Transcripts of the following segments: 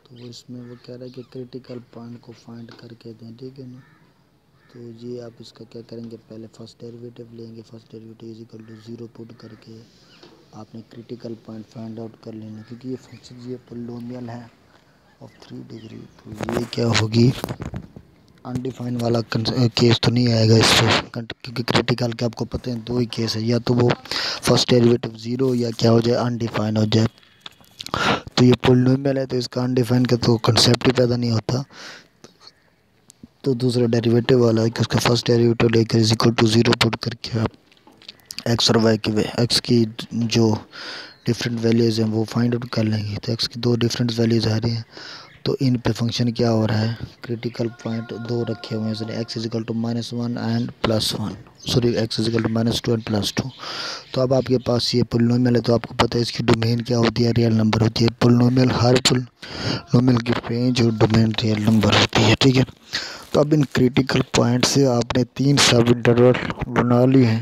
तो वो इसमें वो कह रहा है कि क्रिटिकल पॉइंट को फाइंड करके दें, ठीक है ना। तो ये आप इसका क्या करेंगे, पहले फर्स्ट डेरिवेटिव लेंगे, first derivative is equal to 0 put करके आपने क्रिटिकल पॉइंट फाइंड आउट कर लेना, क्योंकि ये फंक्शन ये पोलिनोमियल है ऑफ 3 डिग्री। तो ये क्या होगी, अनडिफाइंड वाला केस तो नहीं आएगा इससे, क्योंकि क्रिटिकल के आपको पता है दो ही केस है, या तो वो फर्स्ट डेरिवेटिव 0 या क्या हो जाए अनडिफाइंड हो जाए। तो ये पोलिनोमियल है तो इसका अनडिफाइंड का तो कंसेप्ट ही पैदा नहीं होता। तो दूसरा डेरिवेटिव वाला है कि उसका फर्स्ट डेरिवेटिव लेकर इज इक्वल टू 0 पुट करके आप एक्स और वाई की एक्स की जो डिफरेंट वैल्यूज़ हैं वो फाइंड आउट कर लेंगे। तो एक्स की दो डिफरेंट वैल्यूज़ आ रही हैं, तो इन पे फंक्शन क्या हो रहा है, क्रिटिकल पॉइंट दो रखे हुए हैं, X is equal to -1 and +1, sorry X is equal to -2 and +2। तो अब आपके पास ये पोलिनोमियल है, तो आपको पता है इसकी डोमेन क्या होती है, रियल नंबर होती है। पोलिनोमियल हर पोलिनोमियल की रेंज और डोमेन रियल नंबर होती है, ठीक है। तो अब इन क्रिटिकल पॉइंट से आपने 3 सब इंटरवल बना लिए हैं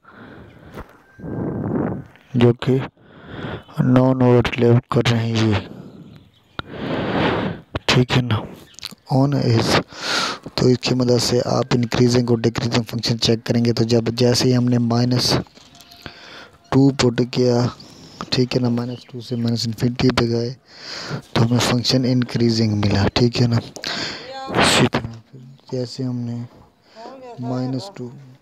जो कि नॉन ओवरलैप कर रहे हैं ये, ठीक है ना, ऑन एज। तो इसकी मदद से आप इंक्रीजिंग और डिक्रीजिंग फंक्शन चेक करेंगे। तो जब जैसे ही हमने -2 पुट किया, ठीक है ना, -2 से -∞ पे गए तो हमें फंक्शन इंक्रीजिंग मिला, ठीक है ना। इसी तरह फिर जैसे हमने -2